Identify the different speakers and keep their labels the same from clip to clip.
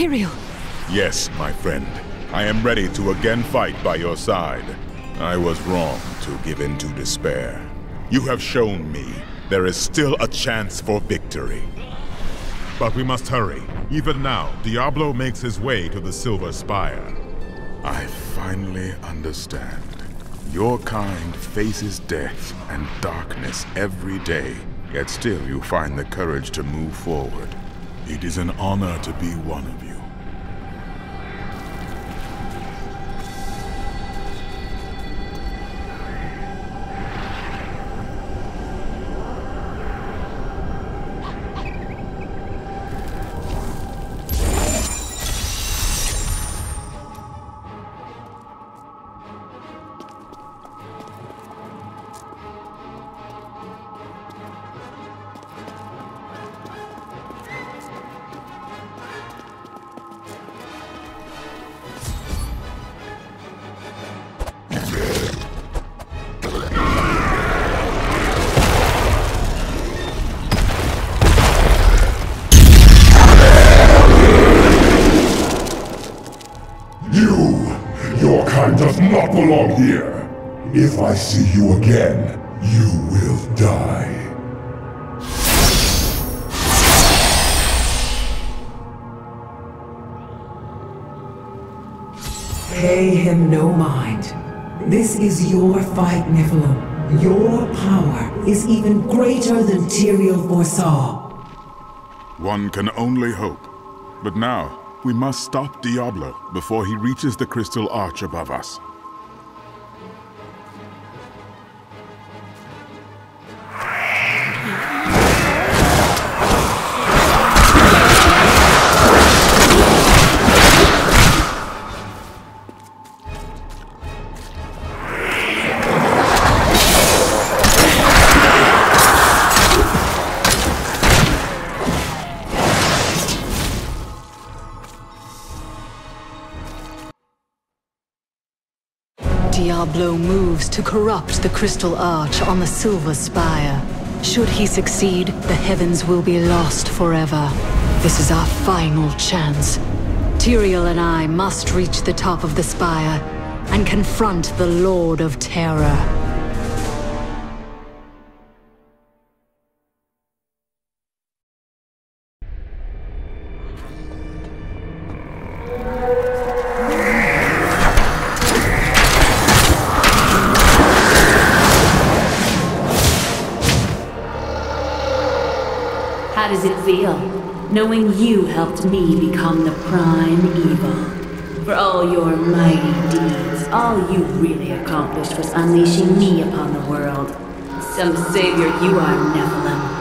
Speaker 1: Tyrael!
Speaker 2: Yes, my friend. I am ready to again fight by your side. I was wrong to give in to despair. You have shown me there is still a chance for victory. But we must hurry. Even now, Diablo makes his way to the Silver Spire. I finally understand. Your kind faces death and darkness every day, yet still you find the courage to move forward. It is an honor to be one of you.
Speaker 3: Your kind does not belong here. If I see you again, you will die.
Speaker 4: Pay him no mind. This is your fight, Nephilim. Your power is even greater than Tyrael foresaw.
Speaker 2: One can only hope. But now, we must stop Diablo before he reaches the crystal arch above us.
Speaker 1: Diablo moves to corrupt the crystal arch on the Silver Spire. Should he succeed, the heavens will be lost forever. This is our final chance. Tyrael and I must reach the top of the spire and confront the Lord of Terror.
Speaker 5: How does it feel, knowing you helped me become the prime evil? For all your mighty deeds, all you really accomplished was unleashing me upon the world. Some savior you are, Nephilim.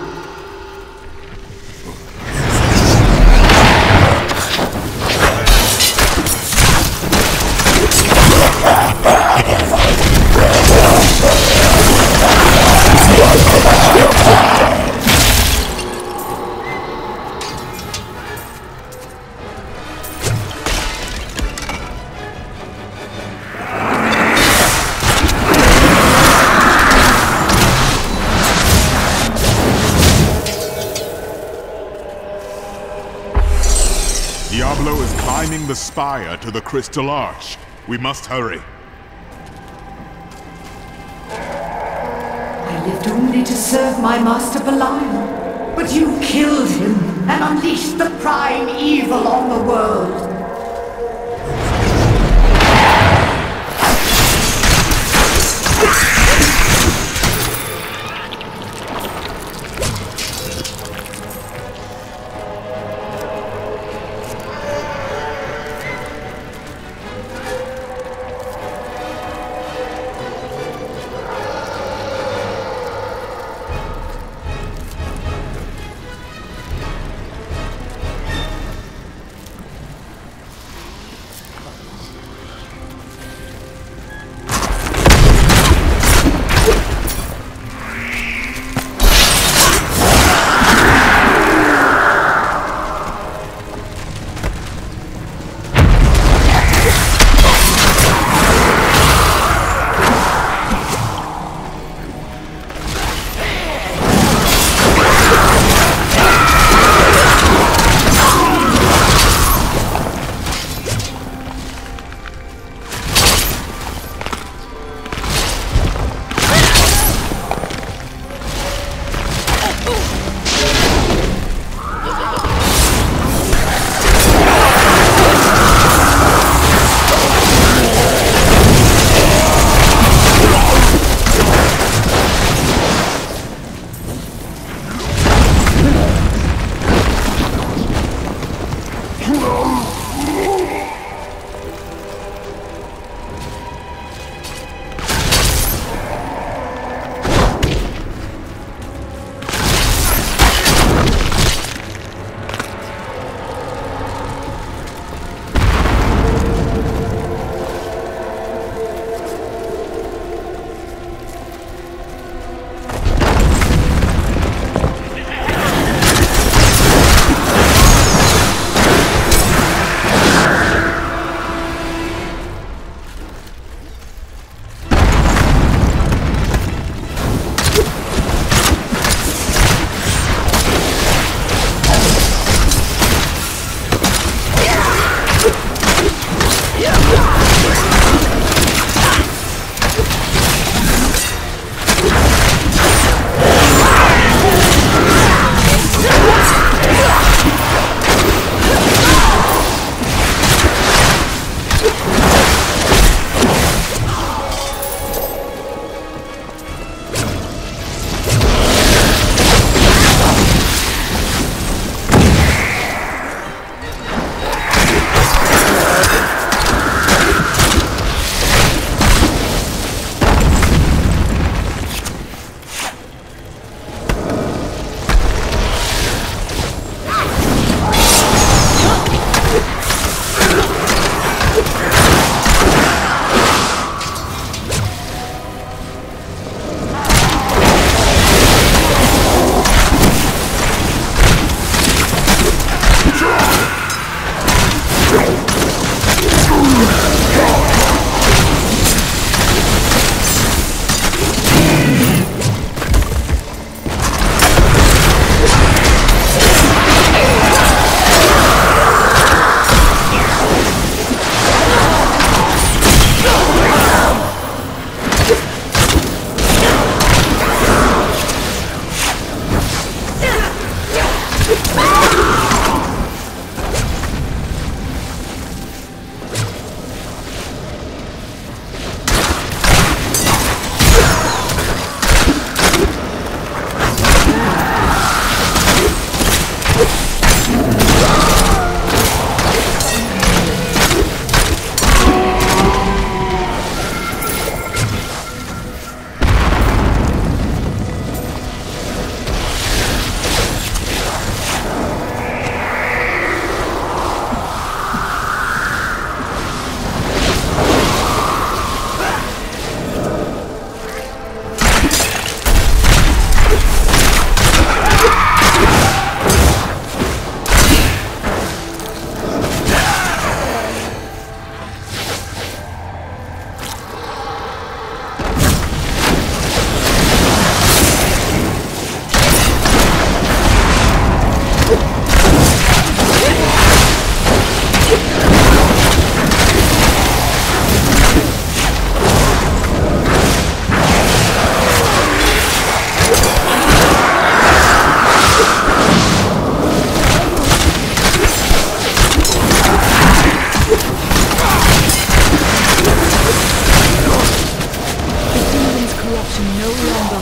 Speaker 2: Diablo is climbing the spire to the crystal arch. We must hurry.
Speaker 4: I lived only to serve my master Belial, but you killed him and unleashed the prime evil on the world.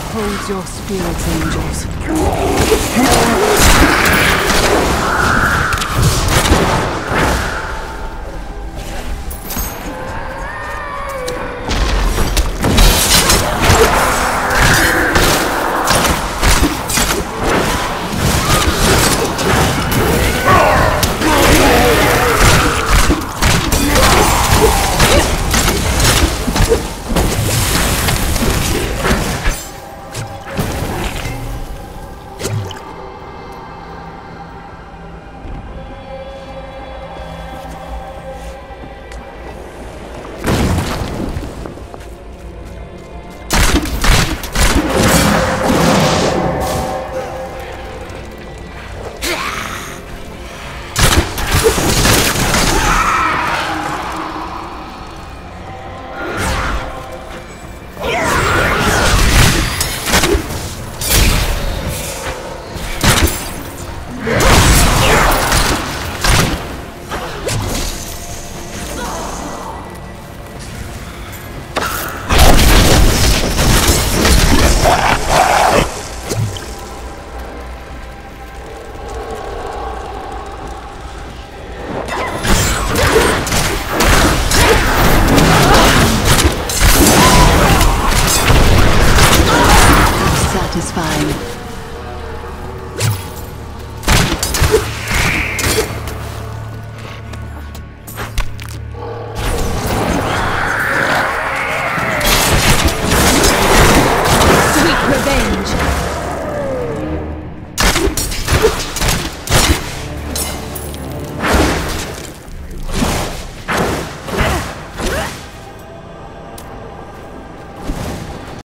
Speaker 1: holds your spirits, angels.